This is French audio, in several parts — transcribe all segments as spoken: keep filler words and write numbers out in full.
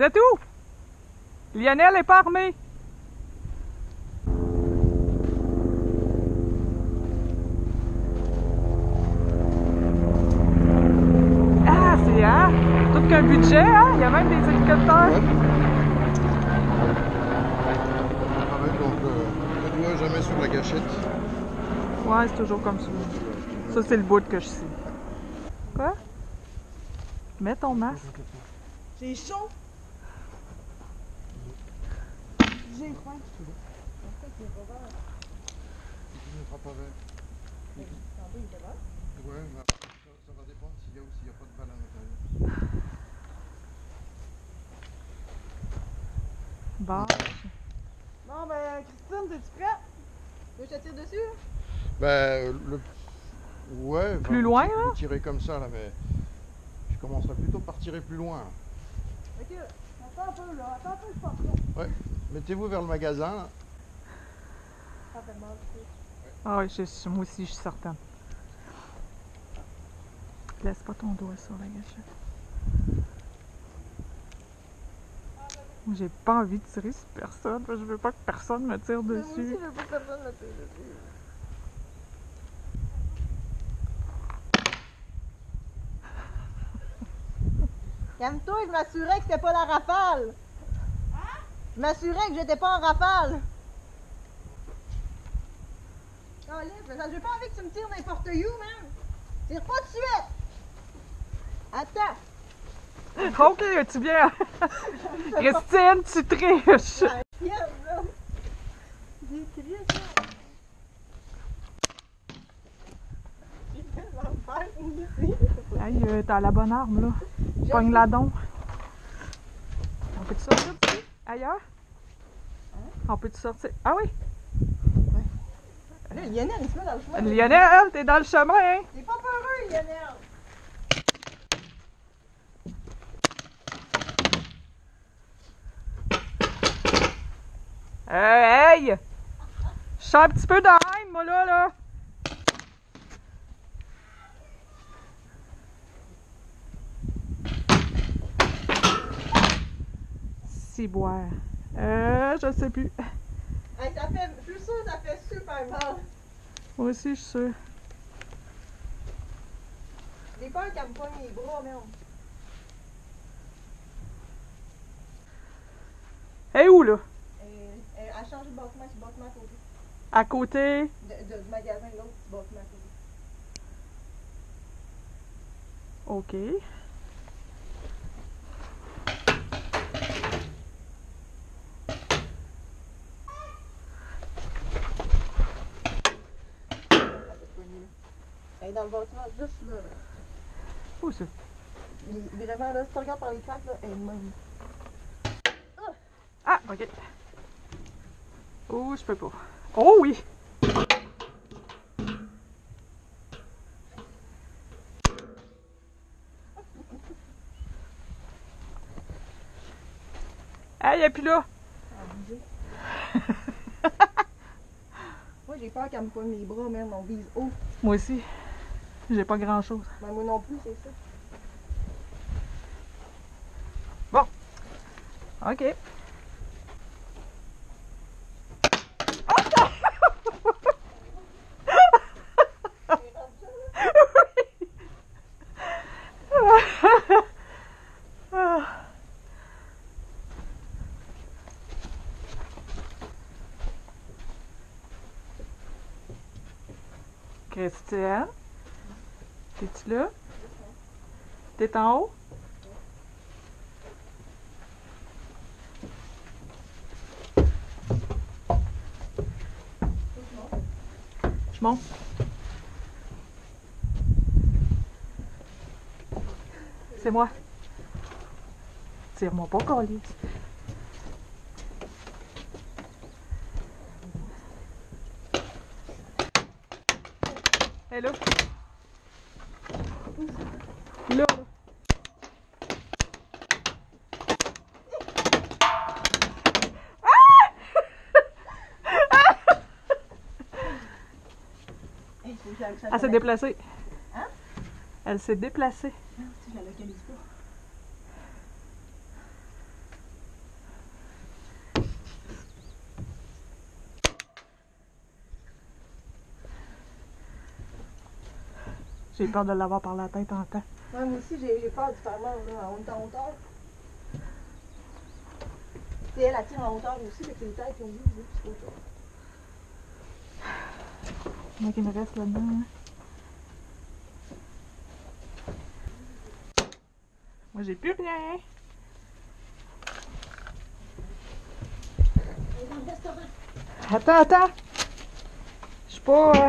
C'est tout! Lionel est pas armé! Ah, c'est hein? Tout qu'un budget, hein? Il y a même des hélicoptères! Ouais. On travaille donc euh, le doigt jamais sur la gâchette. Ouais, c'est toujours comme ça. Ça, c'est le bout que je sais. Quoi? Mets ton masque. J'ai chaud. J'ai faim. Il ne fera pas vert. Ouais, mais ça, ça va dépendre s'il y a ou s'il n'y a pas de balle à l'intérieur. Bon. Bon, ben, Christine, t'es-tu prête? Tu veux que je te tire dessus? Ben, le... Ouais, Plus ben, loin, vous, là? vous tirez comme ça, là, mais je commencerai plutôt par tirer plus loin. Là. Ok, attends un peu, là. Attends un peu, je suis pas prête. Ouais, mettez-vous vers le magasin, là. Ça fait mal, tu sais. Ah oui, je suis- moi aussi, je suis certaine. Laisse pas ton doigt sur la gâchette. Moi, j'ai pas envie de tirer sur personne. Je veux pas que personne me tire Moi aussi, dessus. je veux pas que personne me tire dessus. Calme-toi, je m'assurais que c'était pas la rafale. Hein? Je m'assurais que j'étais pas en rafale. Oh, là, j'ai pas envie que tu me tires n'importe où, man. Tire pas de suite. Attends. Ok, tu viens. Christine, tu triches. Ah, yes, là. J'ai crié ça. J'ai fait l'enfer ici. Hey, euh, t'as la bonne arme, là. Pogne la don. On peut-tu sortir d'ici? Ailleurs? Hein? On peut-tu sortir? Ah oui? Là, Lionel, il se met dans le chemin. Lionel, t'es dans le chemin, hein? T'es pas peureux, Lionel. Euh, hey! Je suis un petit peu dans la haine, moi, là, là. Ciboire. Euh, je sais plus. Hey, ça fait, je suis sûre que ça fait super mal. Moi aussi, je suis sûre. J'ai peur qu'elle me pogne les bras, merde. Hey, où, là? Elle, elle a changé de bâtiment, c'est le bâtiment à côté. À côté. De, de, du magasin, l'autre, c'est le bâtiment à côté. OK. Elle est dans le bâtiment juste là. là. Où ça? Il- Vraiment, là, si tu regardes par les craques, là, elle est de même. Ah, OK. Oh, je peux pas. Oh oui! Hey, et puis là! Moi, j'ai peur qu'elle me pogne les bras, même. On vise haut. Moi aussi. J'ai pas grand-chose. Ben, moi non plus, c'est ça. Bon. OK. Christiane, t'es-tu là? T'es en haut? Je monte. C'est moi. Tire-moi pas, câlisse. Elle est là. Là, là. Hey, faut que j'aille- Elle s'est déplacée. Hein? Elle s'est déplacée. Ah, si, je la localise pas. J'ai peur de l'avoir par la tête en temps. Ouais, moi aussi, j'ai j'ai peur du faire mal, là. On est en hauteur. Tu sais, elle, elle tire en hauteur aussi, avec les têtes qui ont vu, c'est autre chose. Moi qui me reste là-dedans. Hein. Moi, j'ai plus rien. Attends, attends. Je suis pas... Euh...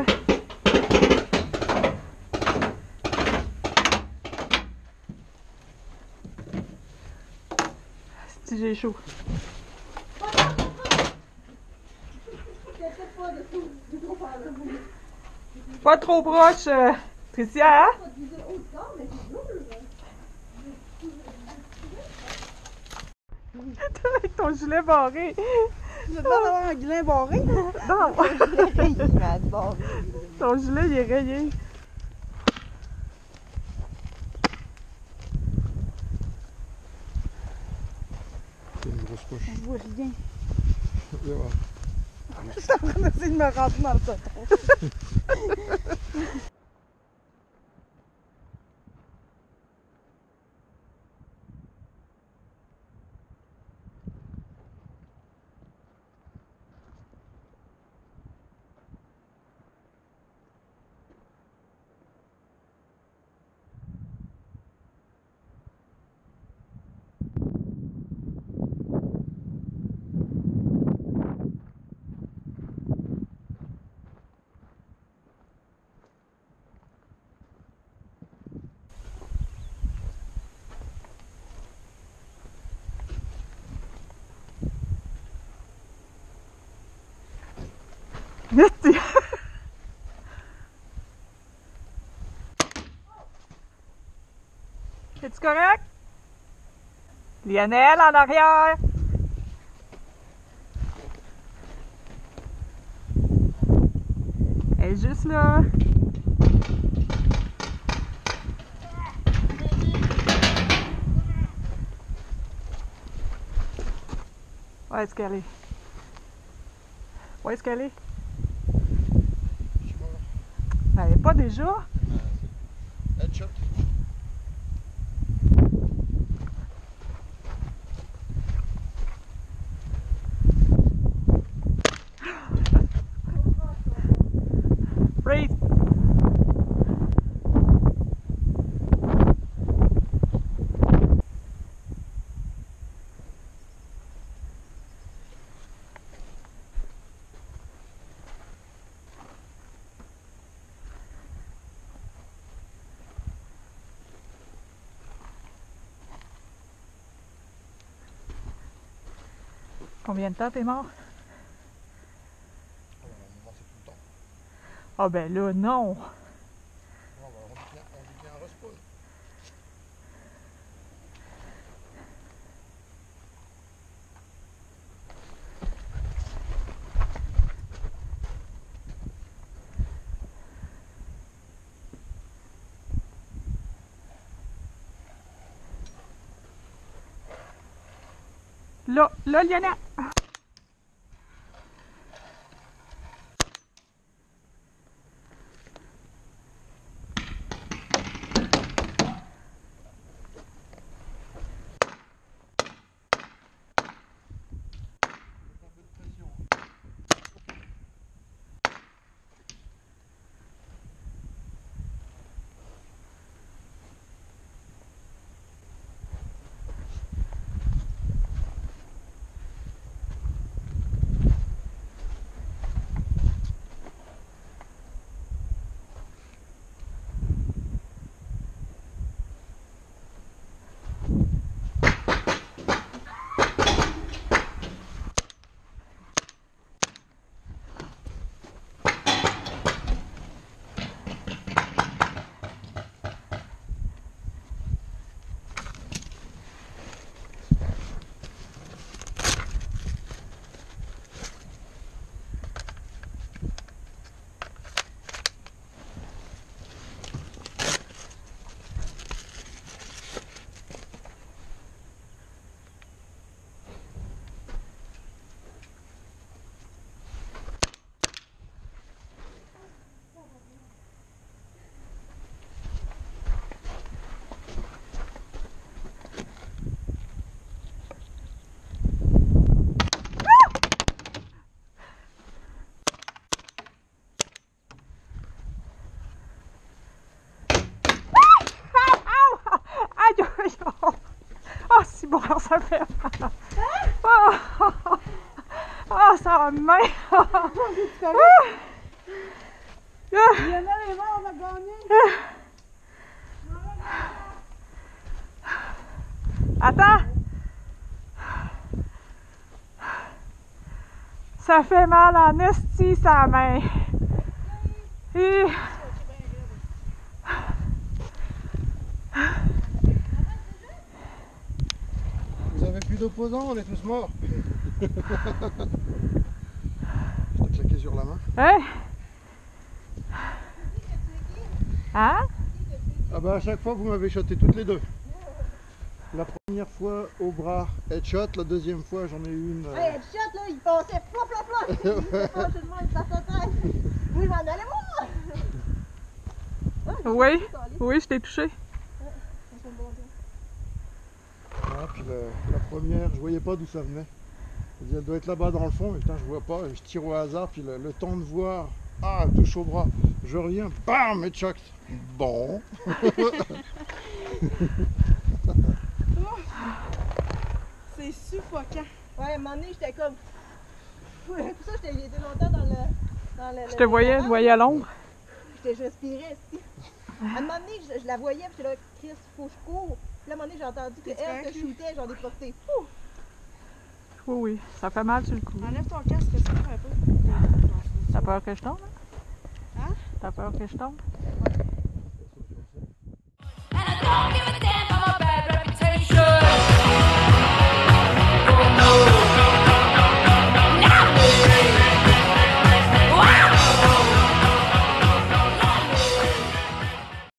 Si j'ai chaud. Pas trop proche, euh... Tricia, hein? Avec ton gilet barré. Tu veux pas avoir un gilet barré? Non. Ton gilet, il est rayé. C'est une grosse poche. Je vois rien. Ouais, ouais. Je suis en train d'essayer de me rentrer dans le coton. Merci. Es-tu correct? Lionel en arrière. Elle est juste là. Où est-ce qu'elle est? Où est-ce qu'elle est? Je suis mort. Elle est pas déjà? Headshot. Freeze! Combien de temps t'es mort? Oh, là, on c'est tout le temps. Ah ben là, non! Non, bah, on devient, on devient un respawn. Là, là, Lionel! ça fait mal. Oh, oh, oh. Oh, ça va main. Ah. Il y en a les morts, on a gagné. Attends. Ça fait mal en esti, sa main. Et... Vous avez plus d'opposants, on est tous morts. Je t'ai claqué sur la main. Hein? Hein? Ah bah à chaque fois vous m'avez shoté toutes les deux. La première fois au bras headshot, la deuxième fois j'en ai eu une. Hey, headshot là, il passait flop flop flop. Il était pas tout le monde, ça s'entraîne. Oui, je m'en allais moi. Oui, oui, je t'ai touché. Ah, puis la, la première, je voyais pas d'où ça venait. Je dis, elle doit être là-bas dans le fond, et putain je vois pas, et je tire au hasard, puis le, le temps de voir, ah elle touche au bras, je reviens, bam, headshot. Bon. C'est suffocant. Ouais, à un moment donné, j'étais comme. Ouais, pour ça, j'étais été longtemps dans le. Dans le Je te voyais, je voyais à l'ombre. J'étais, je respirais ici. À un moment donné, je, je la voyais, puis j'étais là, Chris, faut que je cours. Puis là, à un moment donné, j'ai entendu T'es qu'elle correct? se shootait, j'en ai porté. Oui, oui, ça fait mal sur le cou. Enlève ton casque, respire un peu. T'as peur que je tombe? Hein? T'as peur que je tombe? Ouais.